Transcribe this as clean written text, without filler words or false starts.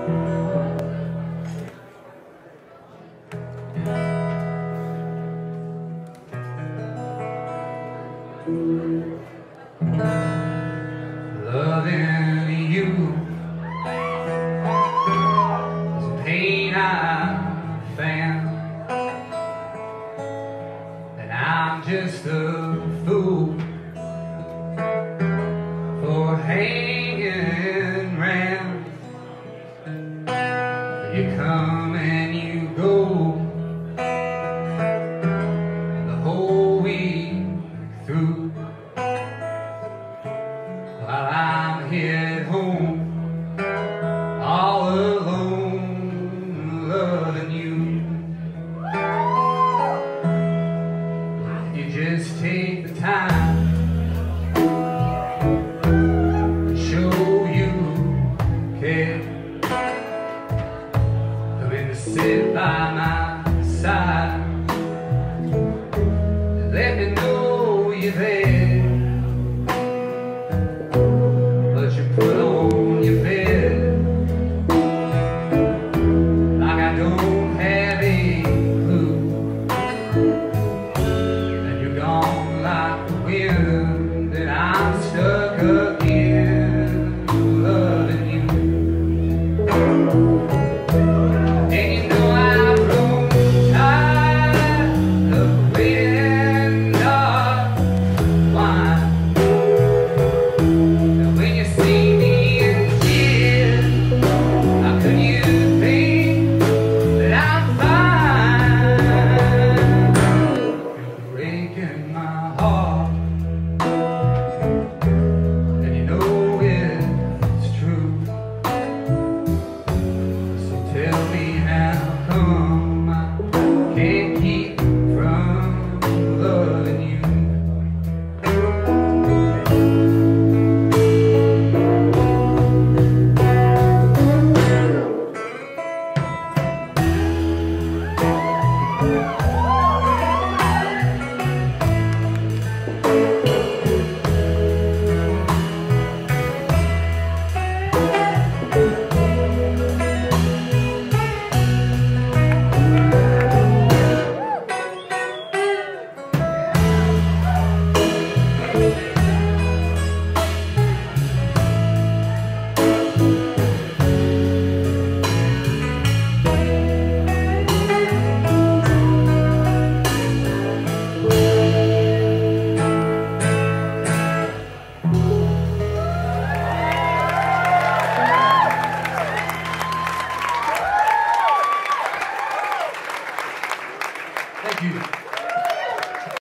Loving you is a pain I found, and I'm just a fool for hanging round. You come and you go the whole week through, while I'm here at home all alone, loving you. You just take the time to show you care, coming to sit by my side and let me know you're there. Put on your bed like I don't have a clue, and you're gone like the wind, and I'm stuck again loving you. And you know I've grown tired of waiting dark wine. When you see me in tears, how could you think that I'm fine? You're breaking my heart, and you know it's true. So tell me how come I can't keep from loving you. Thank you.